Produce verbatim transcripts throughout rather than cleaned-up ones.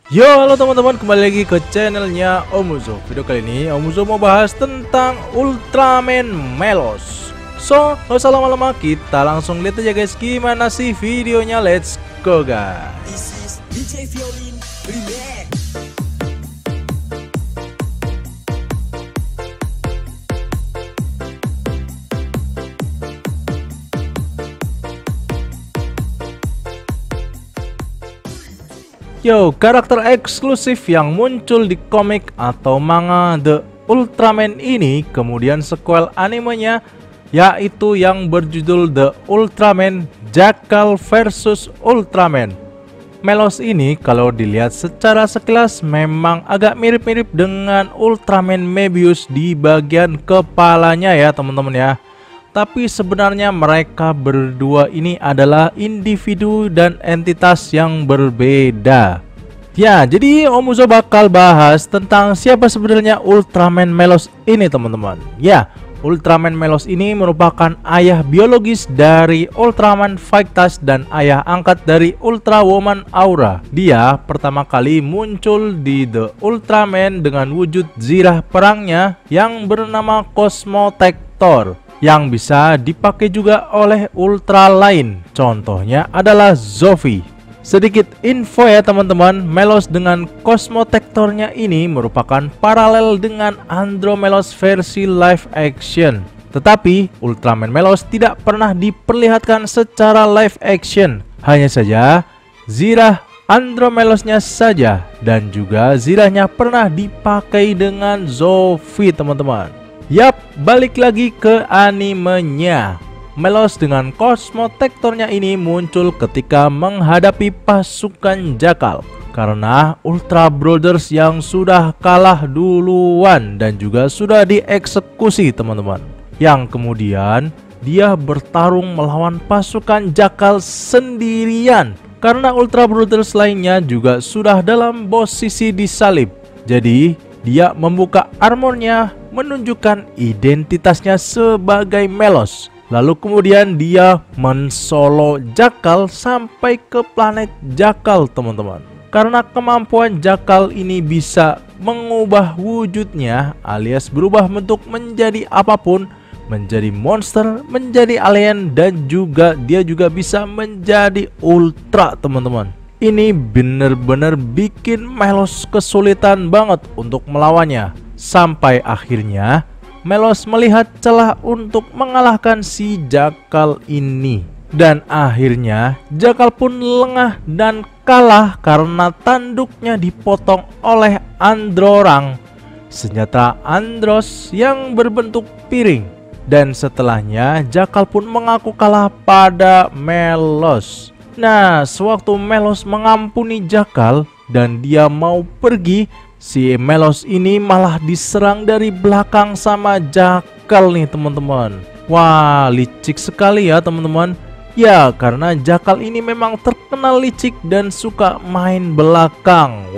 Yo, halo teman-teman, kembali lagi ke channelnya Omuzo. Video kali ini Omuzo mau bahas tentang Ultraman Melos. So, gak usah lama-lama, kita langsung lihat aja guys gimana sih videonya. Let's go guys. This is D J Violin Remix. Yo, karakter eksklusif yang muncul di komik atau manga The Ultraman ini kemudian sequel animenya, yaitu yang berjudul The Ultraman Jackal versus Ultraman. Melos ini kalau dilihat secara sekilas memang agak mirip-mirip dengan Ultraman Mebius di bagian kepalanya ya teman-teman ya. Tapi sebenarnya mereka berdua ini adalah individu dan entitas yang berbeda. Ya, jadi Omuzo bakal bahas tentang siapa sebenarnya Ultraman Melos ini teman-teman. Ya, Ultraman Melos ini merupakan ayah biologis dari Ultraman Victus dan ayah angkat dari Ultra Woman Aura. Dia pertama kali muncul di The Ultraman dengan wujud zirah perangnya yang bernama Cosmotector, yang bisa dipakai juga oleh Ultra lain. Contohnya adalah Zofi. Sedikit info ya teman-teman, Melos dengan Cosmotectornya ini merupakan paralel dengan Andromelos versi live action. Tetapi Ultraman Melos tidak pernah diperlihatkan secara live action. Hanya saja zirah Andromelosnya saja, dan juga zirahnya pernah dipakai dengan Zofi teman-teman. Yap, balik lagi ke animenya. Melos dengan Cosmotectornya ini muncul ketika menghadapi pasukan Jackal karena Ultra Brothers yang sudah kalah duluan dan juga sudah dieksekusi teman-teman. Yang kemudian dia bertarung melawan pasukan Jackal sendirian karena Ultra Brothers lainnya juga sudah dalam posisi disalib. Jadi dia membuka armornya, menunjukkan identitasnya sebagai Melos. Lalu kemudian dia mensolo Jackal sampai ke planet Jackal teman-teman. Karena kemampuan Jackal ini bisa mengubah wujudnya alias berubah bentuk menjadi apapun, menjadi monster, menjadi alien, dan juga dia juga bisa menjadi ultra teman-teman. Ini bener-bener bikin Melos kesulitan banget untuk melawannya. Sampai akhirnya Melos melihat celah untuk mengalahkan si Jackal ini. Dan akhirnya Jackal pun lengah dan kalah karena tanduknya dipotong oleh Androrang, senjata Andros yang berbentuk piring. Dan setelahnya Jackal pun mengaku kalah pada Melos. Nah, sewaktu Melos mengampuni Jackal dan dia mau pergi, si Melos ini malah diserang dari belakang sama Jackal nih teman-teman. Wah, licik sekali ya teman-teman. Ya, karena Jackal ini memang terkenal licik dan suka main belakang.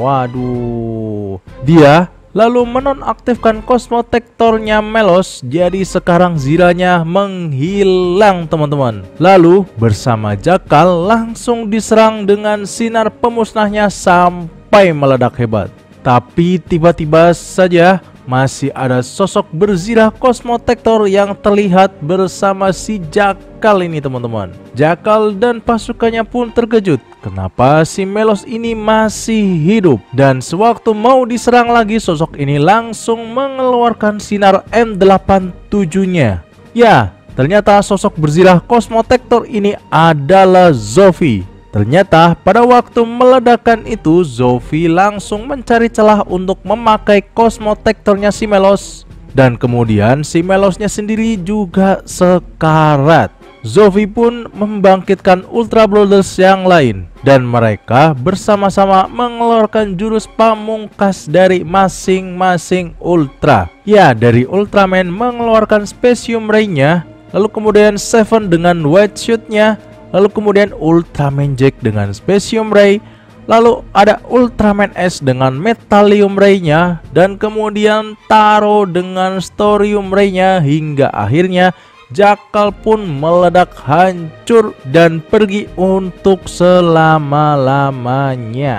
Waduh. Dia lalu menonaktifkan Cosmotectornya Melos, jadi sekarang zirahnya menghilang teman-teman. Lalu bersama Jackal langsung diserang dengan sinar pemusnahnya sampai meledak hebat. Tapi tiba-tiba saja masih ada sosok berzirah Cosmotector yang terlihat bersama si Jackal ini teman-teman. Jackal dan pasukannya pun terkejut kenapa si Melos ini masih hidup. Dan sewaktu mau diserang lagi, sosok ini langsung mengeluarkan sinar M delapan puluh tujuh-nya. Ya, ternyata sosok berzirah Cosmotector ini adalah Zofi. Ternyata pada waktu meledakan itu Zofi langsung mencari celah untuk memakai Cosmotectornya si Melos. Dan kemudian si Melosnya sendiri juga sekarat. Zofi pun membangkitkan Ultra Brothers yang lain, dan mereka bersama-sama mengeluarkan jurus pamungkas dari masing-masing Ultra. Ya, dari Ultraman mengeluarkan Specium Ray-nya, lalu kemudian Seven dengan White Shoot-nya, lalu kemudian Ultraman Jack dengan Specium Ray, lalu ada Ultraman S dengan Metallium Ray-nya, dan kemudian Taro dengan Storium Ray-nya, hingga akhirnya Jackal pun meledak hancur dan pergi untuk selama-lamanya.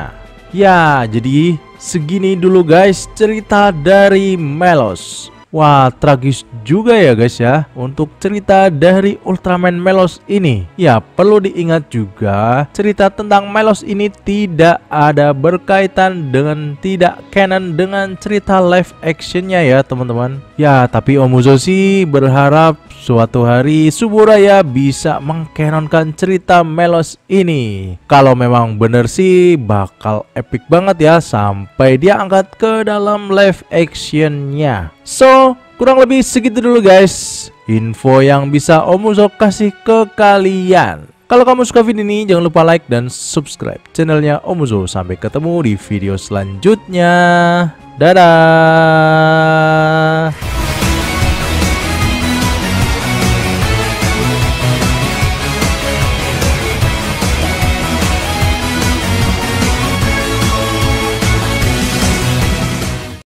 Ya, jadi segini dulu guys cerita dari Melos. Wah, tragis juga ya guys ya untuk cerita dari Ultraman Melos ini. Ya, perlu diingat juga cerita tentang Melos ini tidak ada berkaitan dengan, tidak canon dengan cerita live actionnya ya teman-teman. Ya, tapi Om Uzo sih berharap suatu hari Suburaya bisa mengcanonkan cerita Melos ini. Kalau memang bener sih bakal epic banget ya sampai dia angkat ke dalam live actionnya. So, kurang lebih segitu dulu guys info yang bisa Om Uzo kasih ke kalian. Kalau kamu suka video ini jangan lupa like dan subscribe channelnya Om Uzo. Sampai ketemu di video selanjutnya. Dadah.